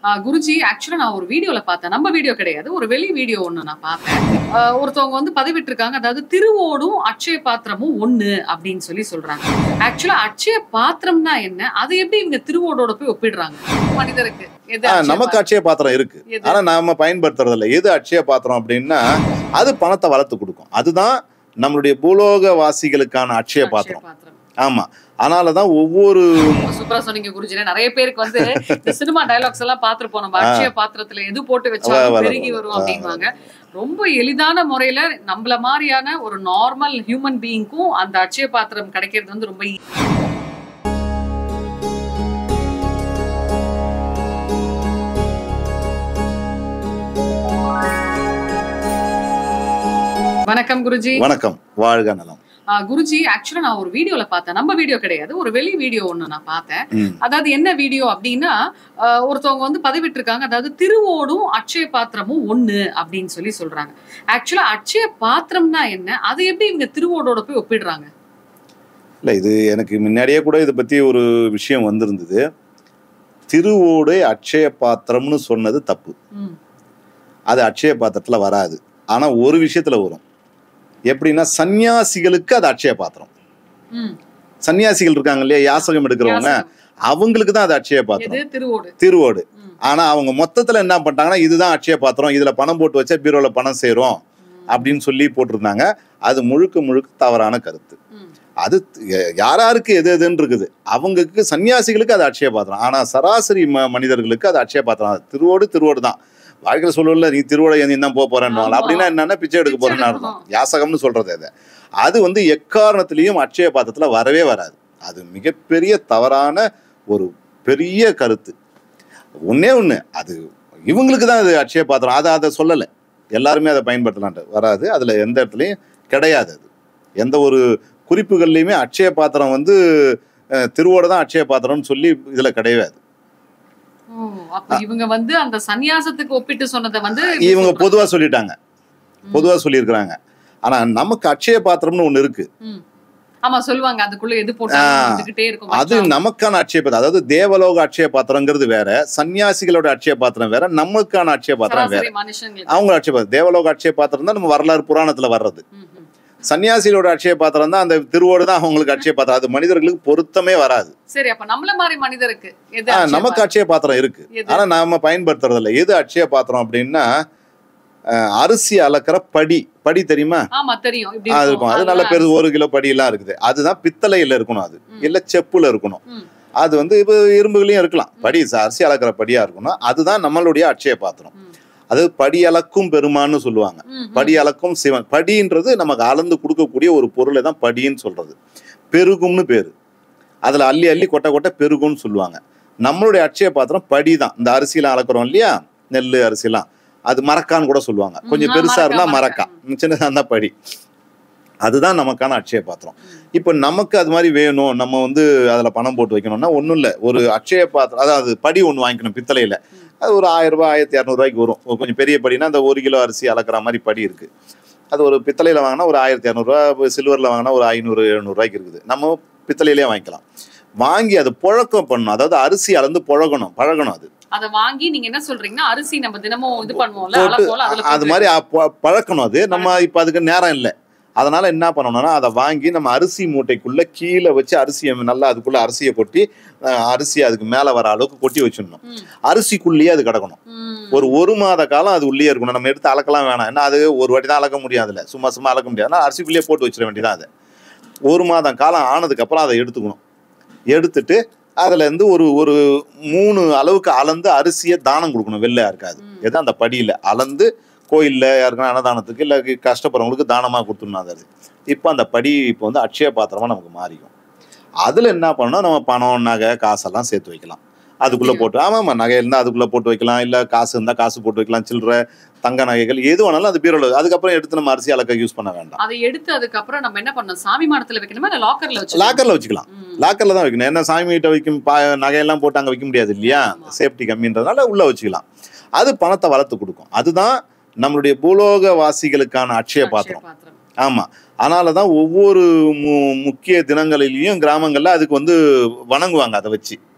குருஜி ஆக்சுவலா நான் ஒரு வீடியோல பார்த்தேன். நம்ம வீடியோ கிடையாது. ஒரு வெளி வீடியோ ஒண்ணு நான் பார்த்தேன். ஒருத்தவங்க வந்து பதிவிட்டிருக்காங்க. அதாவது திருவோடும் அட்சய பாத்திரமும் ஒண்ணு அப்படின்னு சொல்றாங்க. ஆக்சுவலா அட்சய பாத்திரம்னா என்ன? அதை எப்படி இவங்க திருவோடோட போய் ஒப்பிடுறாங்க? மனிதருக்கு நமக்கு அட்சய பாத்திரம் இருக்கு. ஆனா நாம பயன்படுத்துறது இல்ல. எது அட்சய பாத்திரம் அப்படின்னா அது பணத்தை வளர்த்து கொடுக்கும். அதுதான் நம்மளுடைய பூலோக வாசிகளுக்கான அட்சய பாத்திரம். ஆமா. அதனாலதான் ஒவ்வொரு சூப்பரா சொன்னீங்க குருஜி. நிறைய பேருக்கு வந்து இந்த சினிமா டயலாக்ஸ் எல்லாம் பாத்துருப்போம். நம்ம அட்சய பாத்திரத்துல எது போட்டு வச்சாலும் பெருகி வரும் அப்படின்வாங்க. ரொம்ப எளிதான முறையில நம்மள மாதிரியான ஒரு நார்மல் ஹியூமன் பீயிங்க்கும் அந்த அட்சய பாத்திரம் கிடைக்கிறது வந்து ரொம்ப வணக்கம் குருஜி. வணக்கம். வாழ்க நலம். குருஜி ஆக்சுவலா நான் ஒரு வீடியோல பார்த்தேன். நம்ம வீடியோ கிடையாது. ஒரு வெளி வீடியோ ஒண்ணு நான் பார்த்தேன். அதாவது என்ன வீடியோ அப்படின்னா ஒருத்தவங்க வந்து பதிவிட்டிருக்காங்க. அதாவது திருவோடும் அட்சய பாத்திரமும் ஒண்ணு அப்படின்னு சொல்றாங்க. ஆக்சுவலா அட்சய பாத்திரம்னா என்ன? அதை எப்படி இவங்க திருவோடோட போய் ஒப்பிடுறாங்க? இல்ல, இது எனக்கு முன்னாடியே கூட இதை பத்தி ஒரு விஷயம் வந்திருந்தது. திருவோடு அட்சய பாத்திரம்னு சொன்னது தப்பு. அது அட்சய பாத்திரத்துல வராது. ஆனா ஒரு விஷயத்துல வரும். எப்படின்னா சன்னியாசிகளுக்கு அது அட்சய பாத்திரம். சன்னியாசிகள் இருக்காங்க இல்லையா, யாசகம் எடுக்கிறவங்க, அவங்களுக்கு தான் அது அட்சய பாத்திரம், திருவோடு. ஆனா அவங்க மொத்தத்துல என்ன பண்ணிட்டாங்கன்னா இதுதான் அட்சய பாத்திரம், இதுல பணம் போட்டு வச்சா பீரோல பணம் சேரும் அப்படின்னு சொல்லி போட்டிருந்தாங்க. அது முழுக்க முழுக்க தவறான கருத்து. அது யாராருக்கு எது எதுன்னு இருக்குது. அவங்களுக்கு சன்னியாசிகளுக்கு அது அட்சய பாத்திரம். ஆனா சராசரி மனிதர்களுக்கு அது அட்சய பாத்திரம். திருவோடு தான். வாழ்க்கையில சொல்லல, நீ திருவோட ஏந்தி தான் போறேன்னு அப்படின்னா என்னன்னா பிச்சை எடுக்க போறேன்னு அர்த்தம். யாசகம்னு சொல்றது அது வந்து எக்காரணத்திலையும் அட்சய பாத்திரத்துல வரவே வராது. அது மிகப்பெரிய தவறான ஒரு பெரிய கருத்து. ஒண்ணே அது இவங்களுக்கு தான் அது அட்சய பாத்திரம். அதை சொல்லலை, எல்லாருமே அதை பயன்படுத்தலான்ட்டு வராது. அதுல எந்த இடத்துலையும் கிடையாது. அது எந்த ஒரு குறிப்புகள்லையுமே அட்சய பாத்திரம் வந்து திருவோட தான் அட்சய பாத்திரம்னு சொல்லி இதுல கிடையாது. இவங்க வந்து அந்த சன்னியாசத்துக்கு ஒப்பிட்டு சொன்னதை வந்து இவங்க பொதுவா சொல்லிட்டாங்க, பொதுவா சொல்லியிருக்கிறாங்க. ஆனா நமக்கு அட்சய பாத்திரம்னு ஒண்ணு இருக்கு. ஆமா சொல்லுவாங்க, அதுக்குள்ள எது போட்டுட்டே இருக்கும். அது நமக்கான அட்சய பாத்திரம். அதாவது தேவலோக அட்சய பாத்திரங்கிறது வேற, சன்னியாசிகளோட அட்சய பாத்திரம் வேற, நமக்கான அட்சய பாத்திரம் வேற. அவங்க அட்சய பாத்திரம் தேவலோக அட்சய பாத்திரம் தான் நம்ம வரலாறு புராணத்துல வர்றது. சன்னியாசிகளோட அட்சய பாத்திரம் தான் அந்த திருவோடு தான் அவங்களுக்கு அட்சய பாத்திரம். அது மனிதர்களுக்கு பொருத்தமே வராது. சரி, அப்ப நம்மள மாதிரி மனிதருக்கு நமக்கு அட்சய பாத்திரம் இருக்கு. ஆனா நாம பயன்படுத்துறது இல்ல. எது அட்சய பாத்திரம் அப்படின்னா அரிசி அளக்கிற படி தெரியுமா? அது இருக்கும். அது நல்ல பெரு 1 கிலோ படி எல்லாம் இருக்குது. அதுதான் பித்தளையில இருக்கணும். அது இல்ல செப்புல இருக்கணும். அது வந்து இப்ப இரும்புகளையும் இருக்கலாம். படி அரிசி அளக்கிற படியா இருக்கணும். அதுதான் நம்மளுடைய அட்சய பாத்திரம். அது படி அளக்கும் பெருமான்னு சொல்லுவாங்க. படி அளக்கும் சிவன். படின்றது நமக்கு அளந்து கொடுக்கக்கூடிய ஒரு பொருளை தான் படின்னு சொல்றது. பெருகும்னு பேரு. அதுல அள்ளி அள்ளி கொட்ட பெருகும்னு சொல்லுவாங்க. நம்மளுடைய அட்சய பாத்திரம் படி தான். இந்த அரிசியெல்லாம் அளக்குறோம் இல்லையா, நெல்லு அரிசிலாம், அது மரக்கான்னு கூட சொல்லுவாங்க. கொஞ்சம் பெருசா இருந்தா மரக்கா, சின்னதா இருந்தா படி. அதுதான் நமக்கான அட்சய பாத்திரம். இப்ப நமக்கு அது மாதிரி வேணும், நம்ம வந்து அதுல பணம் போட்டு வைக்கணும்னா ஒண்ணும் இல்ல. ஒரு அட்சய பாத்திரம், அதாவது படி ஒண்ணு வாங்கிக்கணும் பித்தளையில. அது ஒரு 1000 ரூபாய் 1200 ரூபாய்க்கு வரும். கொஞ்சம் பெரிய படினா அந்த 1 கிலோ அரிசி அளக்குற மாதிரி படி இருக்கு. அது ஒரு பித்தளையில வாங்கினா ஒரு 1200 ரூபாய், சில்வர்ல வாங்கினா ஒரு 500-700 ரூபாய்க்கு இருக்குது. நம்ம பித்தளையிலேயே வாங்கிக்கலாம். வாங்கி அது புழக்கம் பண்ணணும். அதாவது அரிசி அளந்து பழகணும். அது அதை வாங்கி நீங்க என்ன சொல்றீங்கன்னா அரிசி நம்ம தினமும் இது பண்ணுவோம்ல, அது மாதிரி பழக்கணும். அது நம்ம இப்ப அதுக்கு நேரம் இல்லை. அதனால என்ன பண்ணணும்னா அதை வாங்கி நம்ம அரிசி மூட்டைக்குள்ள கீழே வச்சு அரிசியை நல்லா அதுக்குள்ள அரிசியை கொட்டி அரிசி அதுக்கு மேல வர அளவுக்கு கொட்டி வச்சிடணும். அரிசிக்குள்ளேயே அது கிடக்கணும். ஒரு மாத காலம் அது உள்ளே இருக்கணும். நம்ம எடுத்து அளக்கலாம் வேணாம். ஏன்னா அது ஒரு வாட்டி தான் அளக்க முடியாதுல்ல, சும்மா அளக்க முடியாது. அரிசிக்குள்ளேயே போட்டு வச்சிட வேண்டியதான். அதை 1 மாதம் காலம் ஆனதுக்கு அப்புறம் அதை எடுத்துக்கணும். எடுத்துட்டு அதுல இருந்து ஒரு 3 அளவுக்கு அளந்து அரிசியை தானம் கொடுக்கணும். வெள்ளையா இருக்காது. எதோ அந்த படியில அளந்து கோயில்ல யாருக்குன்னா அன்னதானத்துக்கு இல்ல கஷ்டப்படுறவங்களுக்கு தானமா கொடுத்துடணும். அது இப்போ அந்த படி இப்போ வந்து அட்சய பாத்திரமா நமக்கு மாறிக்கும். அதுல என்ன பண்ணணும், நம்ம பணம் நகை காசெல்லாம் சேர்த்து வைக்கலாம். அதுக்குள்ள போட்டு ஆமா நகை இருந்தா அதுக்குள்ள போட்டு வைக்கலாம். இல்ல காசு இருந்தா காசு போட்டு வைக்கலாம். சில்லறை தங்க நகைகள் எது வேணாலும் அது பீரோல. அதுக்கப்புறம் எடுத்து நம்ம அரிசி அளக்க யூஸ் பண்ண வேண்டாம். அதை எடுத்து அதுக்கப்புறம் நம்ம என்ன பண்ணணும், சாமி மாடத்துல வைக்கணுமா இல்ல லாக்கர்ல வச்சுக்கலாம்? லாக்கர்ல தான் வைக்கணும். ஏன்னா சாமி கிட்ட வைக்கும் நகையெல்லாம் போட்டு அங்க வைக்க முடியாது இல்லையா, சேஃப்டி கம்மின்றதுனால உள்ள வச்சுக்கலாம். அது பணத்தை வளர்த்து கொடுக்கும். அதுதான் நம்மளுடைய பூலோக வாசிகளுக்கான அட்சய பாத்திரம். ஆமா. அதனாலதான் ஒவ்வொரு முக்கிய தினங்களிலையும் கிராமங்கள்ல அதுக்கு வந்து வணங்குவாங்க. அதை வச்சு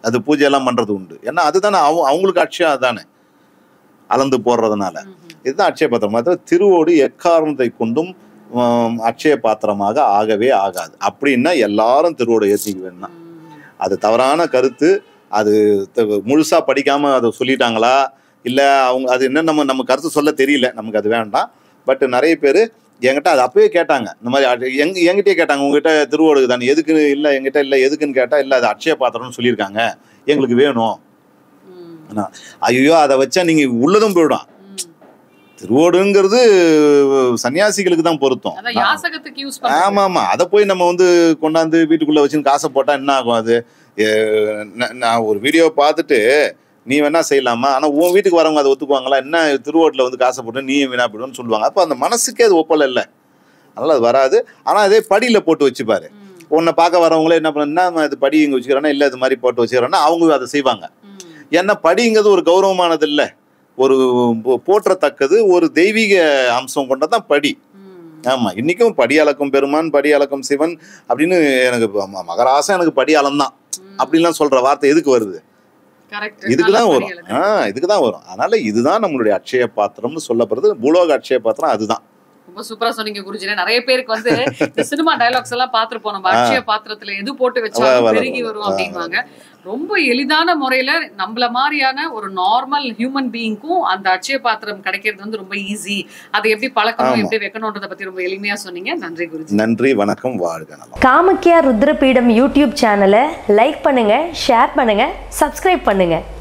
அது பூஜையெல்லாம் பண்றது உண்டு. ஏன்னா அதுதானே அவங்களுக்கு அட்சயம் அதுதானே, அளந்து போடுறதுனால. இதுதான் அட்சய பாத்திரம். அதாவது திருவோடு எக்காரணத்தை கொண்டும் அட்சய பாத்திரமாக ஆகவே ஆகாது. அப்படின்னா எல்லாரும் திருவோடு ஏற்றிக்க வேணும். அது தவறான கருத்து. அது முழுசா படிக்காம அதை சொல்லிட்டாங்களா இல்ல அவங்க அது என்ன நம்ம கருத்து சொல்ல தெரியல, நமக்கு அது வேண்டாம். பட் நிறைய பேர் என்கிட்ட அது அப்பவே கேட்டாங்க, இந்த மாதிரி என்கிட்டயே கேட்டாங்க, உங்ககிட்ட திருவோடு தானே எதுக்கு இல்லை, என்கிட்ட இல்லை எதுக்குன்னு கேட்டா இல்லை அது அட்சய பாத்திரம்னு சொல்லியிருக்காங்க, எங்களுக்கு வேணும். ஐயோ அதை வச்சா நீங்க உள்ளதும் போயிடும். திருவோடுங்கிறது சன்னியாசிகளுக்கு தான் பொருத்தம். ஆமா ஆமா, அதை போய் நம்ம கொண்டாந்து வீட்டுக்குள்ள வச்சுன்னு காசை போட்டா என்ன ஆகும்? அது நான் ஒரு வீடியோ பார்த்துட்டு நீ வேணா செய்யலாமா, ஆனா உன் வீட்டுக்கு வரவங்க அதை ஒத்துக்குவாங்களா? என்ன திருவோட்டில் காசை போட்டு நீ வீணா போயிடுன்னு சொல்லுவாங்க. அப்போ அந்த மனசுக்கே அது ஒப்பல இல்லை, அதனால அது வராது. ஆனா அதே படியில போட்டு வச்சுப்பாரு. உன்னை பார்க்க வரவங்களே என்ன பண்ணா இது படி இங்க வச்சுக்கிறோன்னா இல்லை இது மாதிரி போட்டு வச்சுக்கிறோன்னா அவங்க அதை செய்வாங்க. ஏன்னா படிங்கிறது ஒரு கௌரவமானது இல்லை, ஒரு போற்றத்தக்கது, ஒரு தெய்வீக அம்சம் கொண்டதான் படி. ஆமா, இன்னைக்கும் படி அளக்கும் பெருமான், படி அளக்கும் சிவன் அப்படின்னு எனக்கு மகராசம் எனக்கு படி அளந்தான் அப்படின்லாம் சொல்ற வார்த்தை எதுக்கு வருது? இதுக்குதான் வரும். இதுக்குதான் வரும். அதனால இதுதான் நம்மளுடைய அட்சய பாத்திரம்னு சொல்லப்படுறது. பூலோக அட்சய பாத்திரம் அதுதான். ரொம்ப சூப்பரா சொன்னீங்க குருஜி. நிறைய பேருக்கு இந்த சினிமா டயலாக்ஸ் எல்லாம் பாத்துருப்போம், நம்ம அட்சய பாத்திரத்துல எது போட்டு வச்சாலும் பெருகி வரும் அப்படின்வாங்க. ரொம்ப எளிதான முறையில நம்மள மாதிரியான ஒரு நார்மல் ஹியூமன் பீயிங்க்கும் அந்த அட்சய பாத்திரம் கிடைக்கிறது ரொம்ப ஈஸி. அதை எப்படி பழக்கணும், எப்படி வைக்கணும்ன்றத பத்தி ரொம்ப எளிமையா சொன்னீங்க. நன்றி குருஜி. நன்றி, வணக்கம், வாழ்க நலம். காமக்யா ருத்ரபீடம் யூடியூப் சேனலை லைக் பண்ணுங்க, ஷேர் பண்ணுங்க, சப்ஸ்கிரைப் பண்ணுங்க.